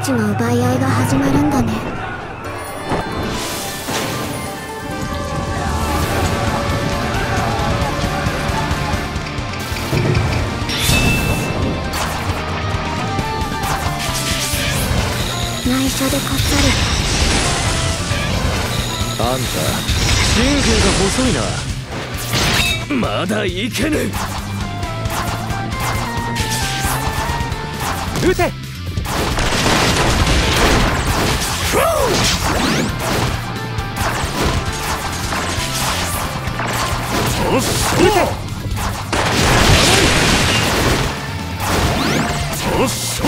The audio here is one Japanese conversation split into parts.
命の奪い合いが始まるんだね。内緒でこっそり。 あんた神経が細いな。まだいけぬ。撃て。撃て。撃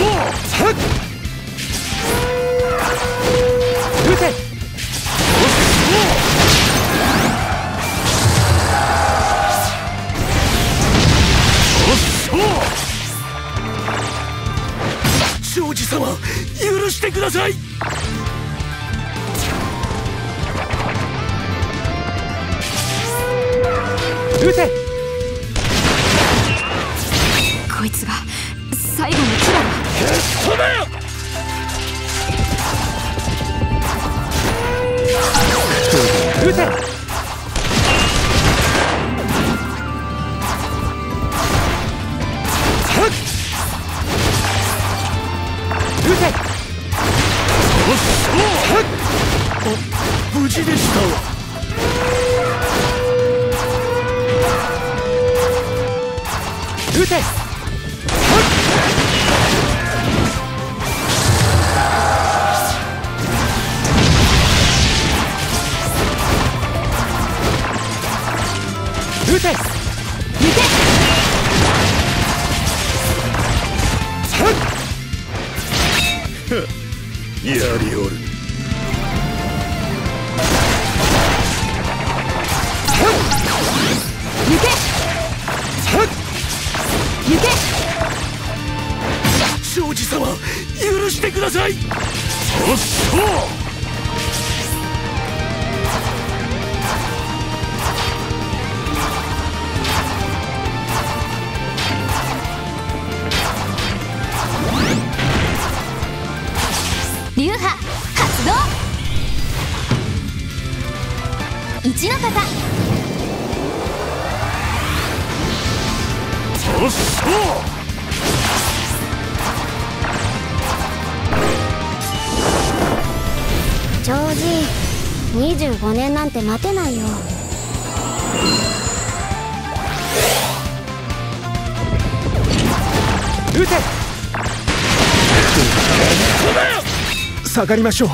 て。庄司様、許してください。撃て。 こいつが最後の牙だ。 消し止めよ。撃て。撃て。無事でしたわ。撃て。撃て。行け。やりおる。 行け。行け。 庄司様、許してください。おっしょ。 流派発動。一の型。 おっしょ。 ジョージ、25年なんて待てないよ。 撃て。下がりましょう。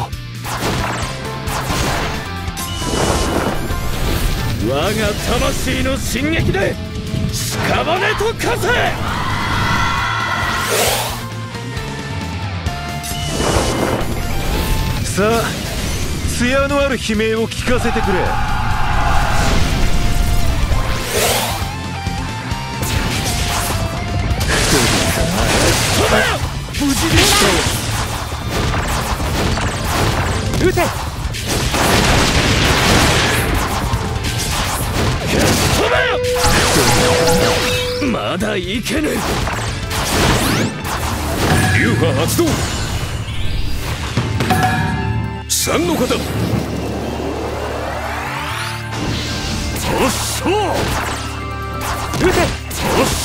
我が魂の進撃で屍と化せ。さあ、艶のある悲鳴を聞かせてくれ。無事でしたよ。撃て。まだいけぬ。流派発動。三の方。おっしょ。撃て。おっし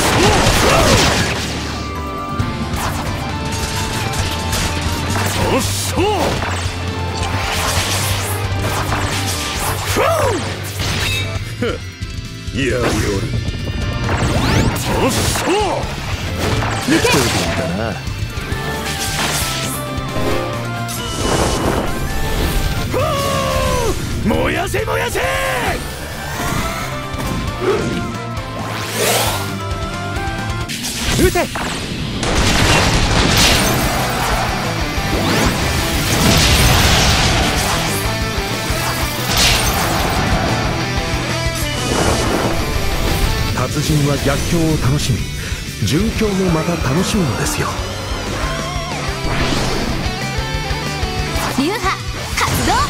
ょ。おっしょ。やりおる。おっしょ。 行け。 だな。燃やせ燃やせ。撃て。達人は逆境を楽しみ、順境もまた楽しむのですよ。 流派発動。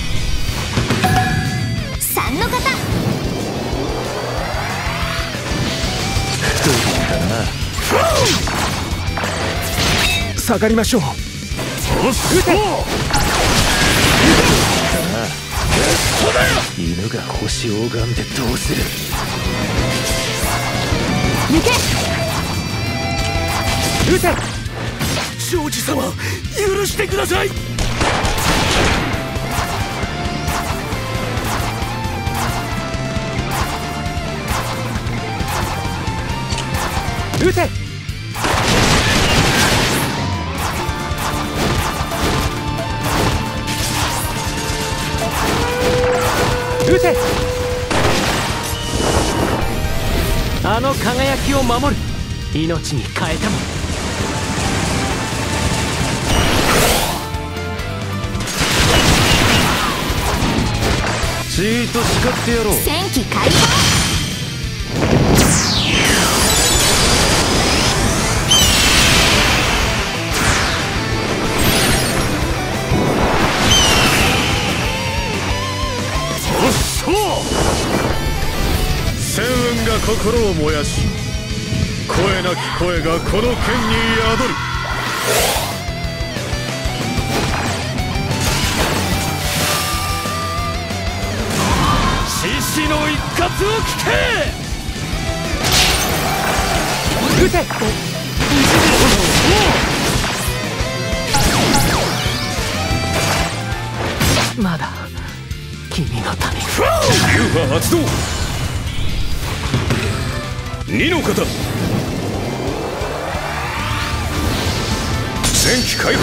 三の型。 どうだな。下がりましょう。 犬が星を拝んでどうする。 抜け。 撃て。庄司様、許してください。撃て。撃て。あの輝きを守る。命に変えたもん。じーっと叱ってやろう。 戦機解放。 戦雲が心を燃やし、声なき声がこの剣に宿る。獅子の一括を聞け。撃て。まだ君のために。流派発動。二の型。戦機解放。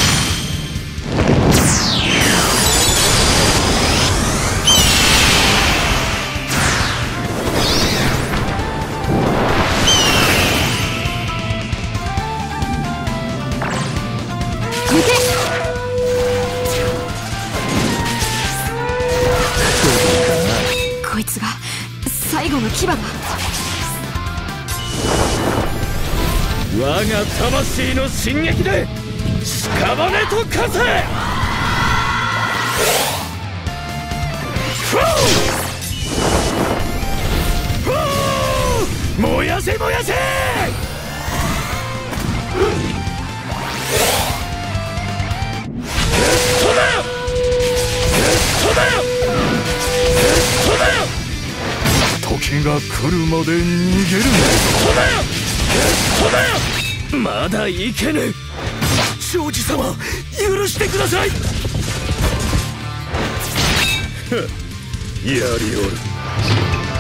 抜け。こいつが最後の牙だ。 我が魂の進撃で屍と化せ。燃やせ燃やせ。時が来るまで逃げるな。まだいけぬ。庄司様、許してください。やりおる。